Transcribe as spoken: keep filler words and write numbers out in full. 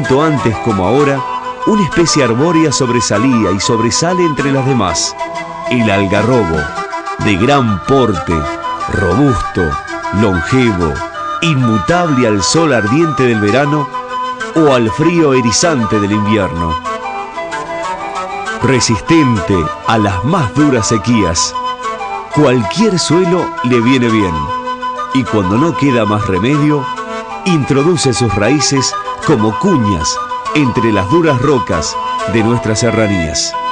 tanto antes como ahora, una especie arbórea sobresalía y sobresale entre las demás: el algarrobo, de gran porte, robusto, longevo, inmutable al sol ardiente del verano o al frío erizante del invierno. Resistente a las más duras sequías, cualquier suelo le viene bien, y cuando no queda más remedio, introduce sus raíces como cuñas entre las duras rocas de nuestras serranías.